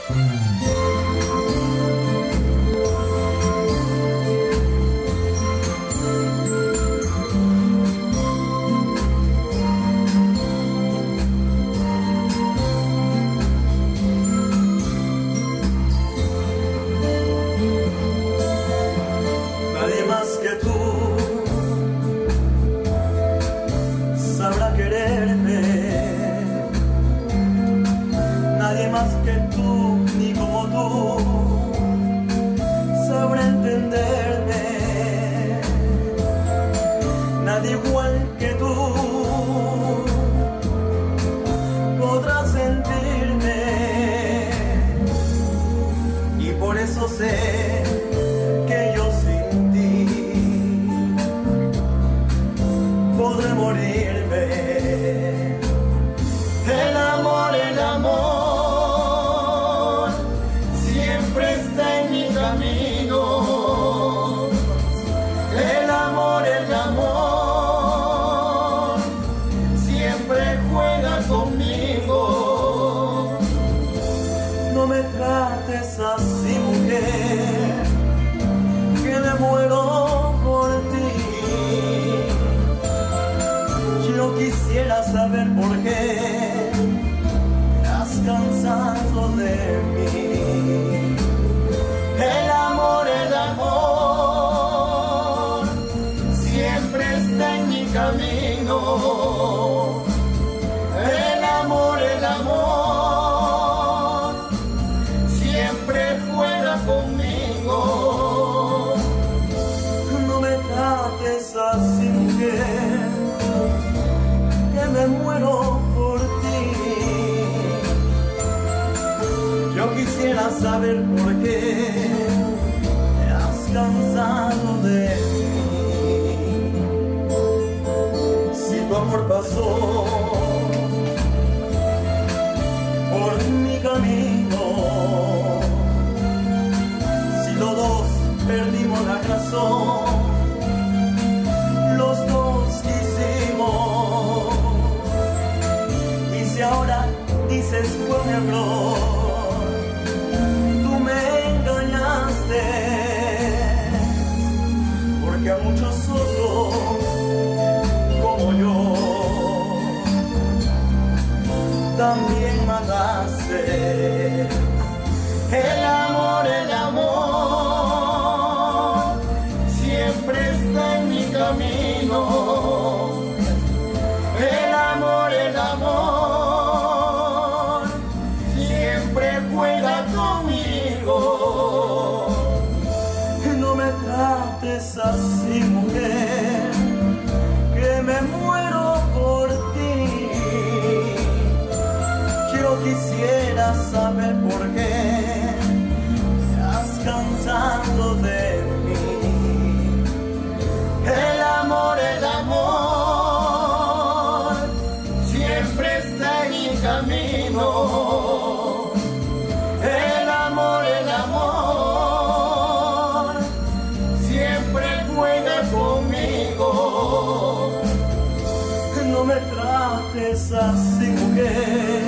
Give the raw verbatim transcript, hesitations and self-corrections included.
Nadie más que tú sabrá quererme, nadie más que tú, ni como tú, sabrá entenderme, nadie igual que tú podrá sentirme, y por eso sé que yo sin ti podré morirme. El amor, el amor siempre está en mi camino. El amor, el amor siempre juega conmigo. No me trates así, mujer, que me muero por ti. Yo quisiera saber por qué te has cansado de mí. El amor, el amor siempre está en mi camino. El amor, el amor siempre juega conmigo. No me trates así, mujer, que me muero por ti. Yo quisiera saber por qué te has cansado de mí. Si tu amor pasó por mi camino, si todos perdimos la razón, los dos quisimos, y si ahora dices fue un error, tú me engañaste, porque a muchos otros como yo también mataste. El amor, el amor siempre está en mi camino. El amor, el amor siempre juega conmigo. No me trates así, mujer, que me muero por ti. Yo quisiera saber por qué te has cansado de mí. El amor, el amor siempre está en mi camino. El amor, el amor siempre juega conmigo. No me trates así, mujer,